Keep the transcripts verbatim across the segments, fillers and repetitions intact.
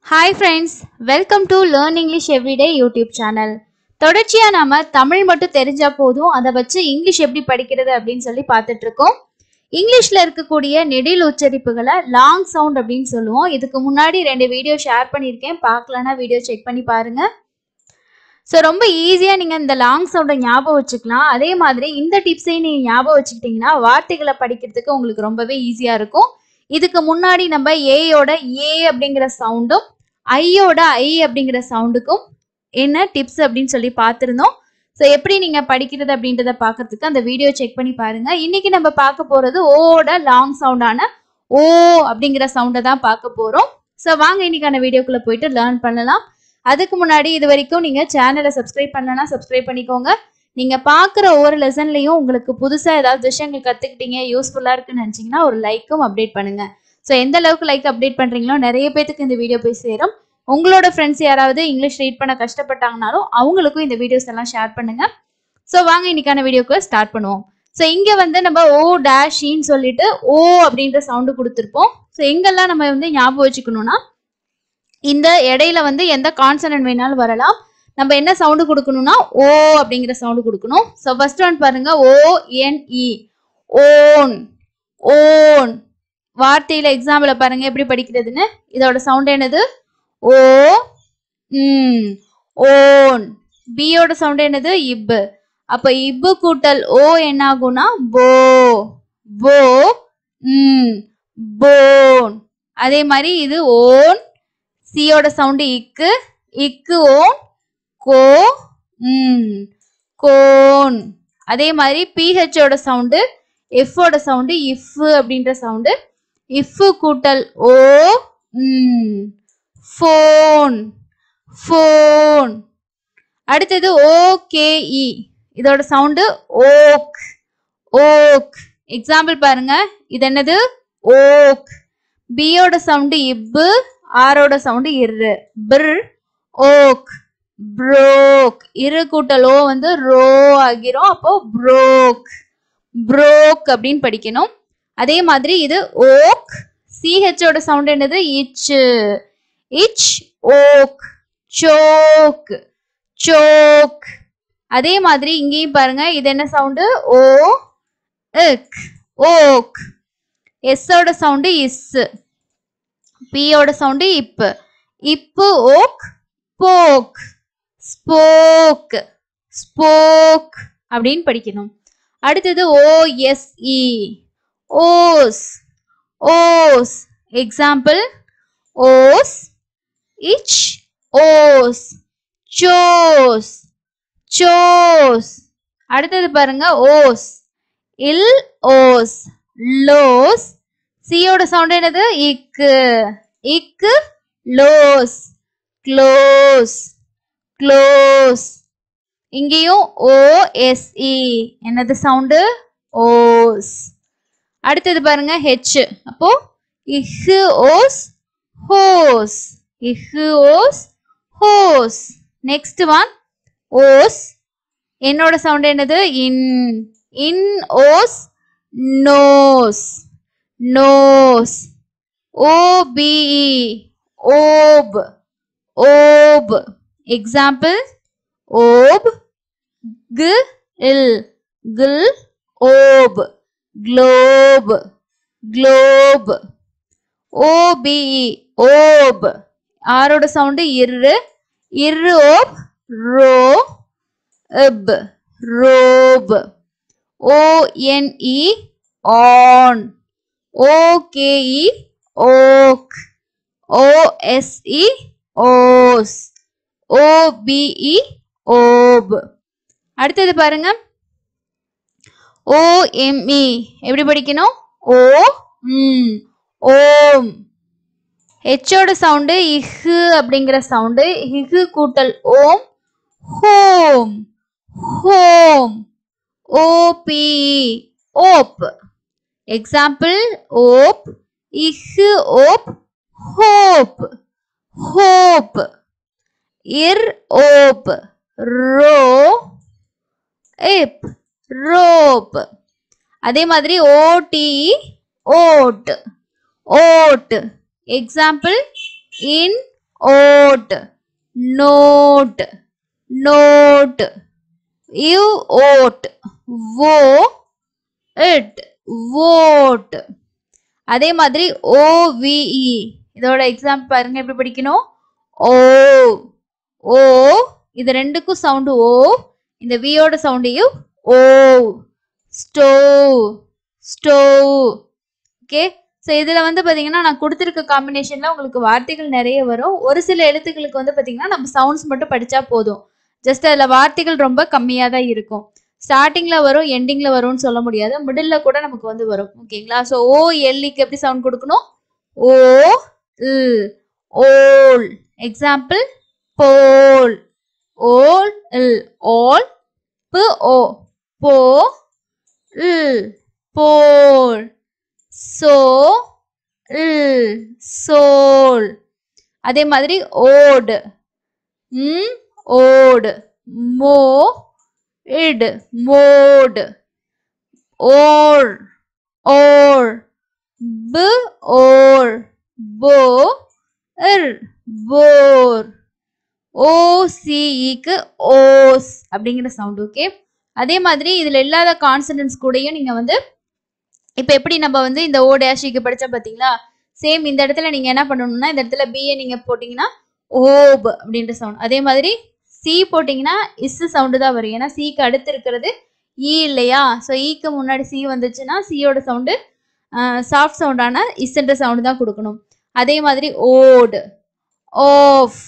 Hi friends, welcome to Learn English Everyday YouTube channel. தொடர்ச்சியா நாம தமிழ் மட்டும் தெரிஞ்சா போதும் அதை வச்சு இங்கிலீஷ் எப்படி படிக்கிறது அப்படின்னு சொல்லி பார்த்துட்டு இருக்கோம். இங்கிலீஷ்ல இருக்கக்கூடிய நெடில் உச்சரிப்புகளை லாங் சவுண்ட் அப்படின்னு சொல்லுவோம். இதுக்கு முன்னாடி ரெண்டு வீடியோ ஷேர் பண்ணியிருக்கேன், பார்க்கலன்னா வீடியோ செக் பண்ணி பாருங்க. ஸோ ரொம்ப ஈஸியா நீங்க இந்த லாங் சவுண்டை ஞாபகம் வச்சுக்கலாம். அதே மாதிரி இந்த டிப்ஸையும் நீங்க ஞாபகம் வச்சுக்கிட்டீங்கன்னா வார்த்தைகளை படிக்கிறதுக்கு உங்களுக்கு ரொம்பவே ஈஸியா இருக்கும். இதுக்கு முன்னாடி நம்ம ஏயோட ஏ அப்படிங்கிற சவுண்டும் ஐயோட ஐ அப்படிங்கிற சவுண்டுக்கும் என்ன டிப்ஸ் அப்படின்னு சொல்லி பார்த்துருந்தோம். ஸோ எப்படி நீங்க படிக்கிறது அப்படின்றத பார்க்கறதுக்கு அந்த வீடியோ செக் பண்ணி பாருங்க. இன்னைக்கு நம்ம பார்க்க போறது ஓட லாங் சவுண்டான ஓ அப்படிங்கிற சவுண்டை தான் பார்க்க போறோம். ஸோ வாங்க இன்னைக்கான வீடியோக்குள்ள போயிட்டு லேர்ன் பண்ணலாம். அதுக்கு முன்னாடி இது வரைக்கும் நீங்க சேனலை சப்ஸ்கிரைப் பண்ணலன்னா சப்ஸ்கிரைப் பண்ணிக்கோங்க. நீங்க பார்க்குற ஒவ்வொரு லெசன்லையும் உங்களுக்கு புதுசா ஏதாவது விஷயங்கள் கத்துக்கிட்டீங்க, யூஸ்ஃபுல்லா இருக்குன்னு நினைச்சீங்கன்னா ஒரு லைக்கும் அப்டேட் பண்ணுங்க. ஸோ எந்த அளவுக்கு லைக் அப்டேட் பண்றீங்களோ நிறைய பேருக்கு இந்த வீடியோ போய் சேரும். உங்களோட ஃப்ரெண்ட்ஸ் யாராவது இங்கிலீஷ் ரீட் பண்ண கஷ்டப்பட்டாங்கனாலும் அவங்களுக்கும் இந்த வீடியோஸ் எல்லாம் ஷேர் பண்ணுங்க. ஸோ வாங்க இன்னைக்கான வீடியோக்கு ஸ்டார்ட் பண்ணுவோம். ஸோ இங்க வந்து நம்ம ஓ டேஷின்னு சொல்லிட்டு ஓ அப்படின்ற சவுண்டு கொடுத்துருப்போம். ஸோ எங்கெல்லாம் நம்ம வந்து ஞாபகம் வச்சுக்கணும்னா இந்த இடையில வந்து எந்த கான்சனன்ட் வேணாலும் வரலாம். நம்ம என்ன சவுண்டு கொடுக்கணும்னா ஓ அப்படிங்கிற சவுண்டு கொடுக்கணும். ஸோ ஃபர்ஸ்ட் ஒன் பாருங்க, ஓ என் இ ஓன் ஓன். வார்த்தையில எக்ஸாம்பிள பாருங்க எப்படி படிக்கிறதுன்னு. இதோட சவுண்ட் என்னது? ஓ ம் ஓன். பியோட சவுண்ட் என்னது? இப்பு. அப்ப இப்பு கூட்டல் ஓ என்ன ஆகும்னா போ போ ம் போன். அதே மாதிரி இது ஓன். சியோட சவுண்ட் இக்கு இக்கு ஓன் கோ ம் கோன். அதே மாதிரி பிஹெச்சோட சவுண்டு எஃபோட சவுண்டு இஃப் அப்படின்ற சவுண்டு. இஃப் கூட்டல் ஓ ம் ஃபோன் ஃபோன். அடுத்தது ஓகேஇ. இதோட சவுண்டு ஓக் ஓக். எக்ஸாம்பிள் பாருங்க, இது என்னது? ஓக். பியோட சவுண்டு இப்பு, ஆரோட சவுண்டு இரு பிர் ஓக் ப்ரோக். இரு கூட்டல் ஓ வந்து ரோ ஆகிரும், அப்போ ப்ரோக் ப்ரோக் அப்படின்னு படிக்கணும். அதே மாதிரி இது ஓக். சிஹெச்சோட சவுண்ட் என்னது? இச் இச் ஓக் சோக் சோக். அதே மாதிரி இங்கேயும் பாருங்க, இது என்ன சவுண்டு? ஓ இக் ஓக். எஸ்ஸோட சவுண்டு இஸ். பியோட சவுண்டு இப்பு இப்பு ஓக் போக் ஸ்போக் ஸ்போக் அப்படின்னு படிக்கணும். அடுத்தது ஓஎஸ்இ ஓஸ் ஓஸ். எக்ஸாம்பிள் ஓஸ் இச் ஓஸ் சோஸ் சோஸ். அடுத்தது பாருங்க, ஓஸ் இல் ஓஸ் லோஸ். சியோட சவுண்ட் என்னது? இக்கு இக்கு லோஸ் க்ளோஸ் க்ளோஸ். இங்கேயும் ஓஎஸ்இ என்னது சவுண்டு? ஓஸ். அடுத்தது பாருங்க ஹெச். அப்போ இஹு ஓஸ் ஹோஸ் இஹு ஓஸ் ஹோஸ். நெக்ஸ்ட் ஒன் ஓஸ். என்னோட சவுண்ட் என்னது? இன் இன் ஓஸ் நோஸ் நோஸ். ஓபிஇ ஓப் ஓப். எக்ஸாம்பிள் ஓப் கு இல் கில் ஓப் குளோப் குளோப். ஓபிஇ ஓப். ஆரோட சவுண்டு இரு இரு ஓப் ரோ இப் ரோப். ஓஎன்இ ஆன். ஓகேஇ ஓக். ஓஎஸ்இ ஓஸ். ஓபிஇ ஓப். அடுத்தது பாருங்க, ஓஎம்இ எப்படி படிக்கணும்? ஓ ம் ஓம். ஹெச்சோட சவுண்டு இஹு அப்படிங்கிற சவுண்டு. இஹு கூட்டல் ஓம் ஹோம் ஹோம். ஓபிஇ ஓப். எக்ஸாம்பிள் ஓப் இஹு ஓப் ஹோப் ஹோப். இர் ஓப் ரோ இப் ரோப். அதே மாதிரி ஓடிஇ ஓட் ஓட். Example in oat, note, note. You oat, wo, it, vote. அதே மாதிரி O V E இதோட எக்ஸாம்பிள் பாருங்க எப்படி படிக்கணும் O O இது ரெண்டுக்கும் சவுண்ட் O இந்த V ஓட sound U O stove stove okay so இதுல வந்து பாத்தீங்கன்னா நான் கொடுத்திருக்க காம்பினேஷன்ல உங்களுக்கு வார்த்தைகள் நிறைய வரும் ஒரு சில எழுத்துக்களுக்கு வந்து பாத்தீங்கன்னா நம்ம சவுண்ட்ஸ் மட்டும் படிச்சா போதும் ஜஸ்ட் அதுல வார்த்தைகள் ரொம்ப கம்மியா தான் இருக்கும் ஸ்டார்டிங்ல வரும் எண்டிங்ல வரும்னு சொல்ல முடியாது மிடில்ல கூட நமக்கு வந்து வரும் ஓகேங்களா சோ ஓ எல்லிக்கு எப்படி சவுண்ட் கொடுக்கணும் ஓ இல் ஓல் எக்ஸாம்பிள் போல் ஓல் இல் ஓல் பு ஓ போ இல் போல் சோ இல் சோல் அதே மாதிரி ஓடு ம் ஓடு மோ id mode or or b or bo ir bore o c க்கு ஓஸ் அப்படிங்கிற சவுண்ட் ஓகே அதே மாதிரி இதுல இல்லாத கான்சனன்ட்ஸ் கூடயும் நீங்க வந்து இப்போ எப்படி நம்ம வந்து இந்த ஓ டேஷிக்கு படிச்சா பாத்தீங்களா சேம் இந்த இடத்துல நீங்க என்ன பண்ணணும்னா இந்த இடத்துல b நீங்க போட்டீங்கன்னா ஓப் அப்படின்ற சவுண்ட் அதே மாதிரி சி போட்டிங்கன்னா இஸ் சவுண்டு தான் வரும் ஏன்னா சிக்கு அடுத்து இருக்கிறது இ இல்லையா ஸோ ஈக்கு முன்னாடி சி வந்துச்சுன்னா சியோட சவுண்டு சாஃப்ட் சவுண்டான இஸ்ன்ற சவுண்டு தான் கொடுக்கணும் அதே மாதிரி ஓடு ஓஃப்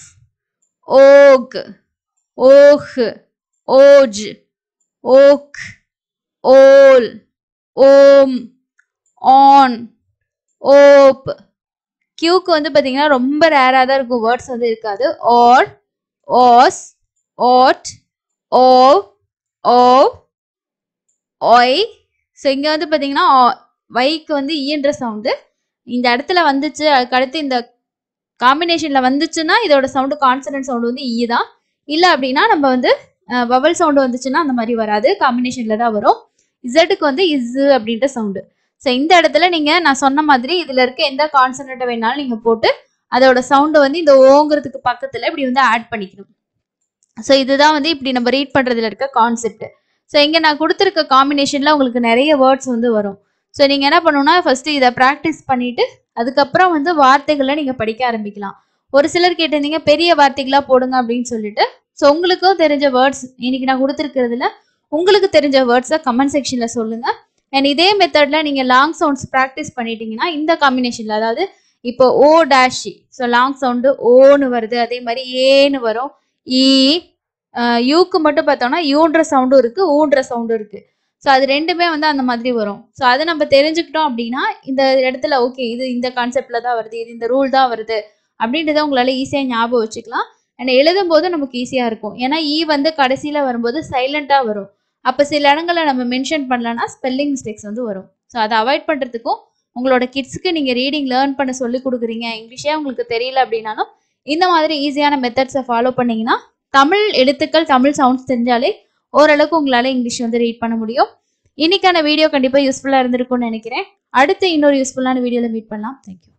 ஓக் ஓஹ் ஓஜ் ஓக் ஓல் ஓம் ஆன் ஓப் கியூக்கு வந்து பார்த்தீங்கன்னா ரொம்ப ரேராக தான் இருக்கும் வேர்ட்ஸ் வந்து இருக்காது ஆர் ஓஸ் ஓட் ஓ ஓ ஒய் ஸோ இங்கே வந்து பார்த்தீங்கன்னா வைக்கு வந்து ஈன்ற சவுண்டு இந்த இடத்துல வந்துச்சு அதுக்கு அடுத்து இந்த காம்பினேஷனில் வந்துச்சுன்னா இதோட சவுண்டு கான்சனன்ட் சவுண்டு வந்து ஈ தான் இல்லை அப்படின்னா நம்ம வந்து வவல் சவுண்டு வந்துச்சுன்னா அந்த மாதிரி வராது காம்பினேஷனில் தான் வரும் இசட்டுக்கு வந்து இஸ்ஸு அப்படின்ற சவுண்டு ஸோ இந்த இடத்துல நீங்கள் நான் சொன்ன மாதிரி இதில் இருக்க எந்த கான்சனண்ட்டை வேணாலும் நீங்கள் போட்டு அதோட சவுண்டை வந்து இந்த ஓங்கிறதுக்கு பக்கத்தில் இப்படி வந்து ஆட் பண்ணிக்கணும் ஸோ இதுதான் வந்து இப்படி நம்ம ரீட் பண்ணுறதுல இருக்க கான்செப்ட் ஸோ இங்கே நான் கொடுத்துருக்க காம்பினேஷனில் உங்களுக்கு நிறைய வேர்ட்ஸ் வந்து வரும் ஸோ நீங்கள் என்ன பண்ணணும்னா ஃபஸ்ட்டு இதை ப்ராக்டிஸ் பண்ணிவிட்டு அதுக்கப்புறம் வந்து வார்த்தைகளை நீங்கள் படிக்க ஆரம்பிக்கலாம் ஒரு சிலர் கேட்டிருந்தீங்க பெரிய வார்த்தைகளாக போடுங்க அப்படின்னு சொல்லிட்டு ஸோ உங்களுக்கும் தெரிஞ்ச வேர்ட்ஸ் இன்னைக்கு நான் கொடுத்துருக்கிறதுல உங்களுக்கு தெரிஞ்ச வேர்ட்ஸை கமெண்ட் செக்ஷனில் சொல்லுங்கள் அண்ட் இதே மெத்தடில் நீங்கள் லாங் சவுண்ட்ஸ் ப்ராக்டிஸ் பண்ணிட்டீங்கன்னா இந்த காம்பினேஷனில் அதாவது இப்போ ஓ டேஷி ஸோ லாங் சவுண்டு ஓன்னு வருது அதே மாதிரி ஏன்னு வரும் இ யூக்கு மட்டும் பார்த்தோம்னா யூன்ற சவுண்டும் இருக்குது ஊன்ற சவுண்டும் இருக்குது ஸோ அது ரெண்டுமே வந்து அந்த மாதிரி வரும் ஸோ அதை நம்ம தெரிஞ்சுக்கிட்டோம் அப்படின்னா இந்த இடத்துல ஓகே இது இந்த கான்செப்டில் தான் வருது இது இந்த ரூல் தான் வருது அப்படின்றத உங்களால் ஈஸியாக ஞாபகம் வச்சுக்கலாம் அண்ட் எழுதும் போது நமக்கு ஈஸியாக இருக்கும் ஏன்னா ஈ வந்து கடைசியில் வரும்போது சைலண்ட்டாக வரும் அப்போ சில இடங்களில் நம்ம மென்ஷன் பண்ணலன்னா ஸ்பெல்லிங் மிஸ்டேக்ஸ் வந்து வரும் ஸோ அதை அவாய்ட் பண்ணுறதுக்கும் உங்களோட கிட்ஸ்க்கு நீங்கள் ரீடிங் லேர்ன் பண்ண சொல்லி கொடுக்குறீங்க இங்கிலீஷே உங்களுக்கு தெரியல அப்படின்னாலும் இந்த மாதிரி ஈஸியான மெத்தட்ஸை ஃபாலோ பண்ணிங்கன்னா தமிழ் எழுத்துக்கள் தமிழ் சவுண்ட்ஸ் தெரிஞ்சாலே ஓரளவுக்கு உங்களால் இங்கிலீஷ் வந்து ரீட் பண்ண முடியும் இன்னைக்கான வீடியோ கண்டிப்பாக யூஸ்ஃபுல்லாக இருந்திருக்கும்னு நினைக்கிறேன் அடுத்து இன்னொரு யூஸ்ஃபுல்லான வீடியோவில் மீட் பண்ணலாம் தேங்க்யூ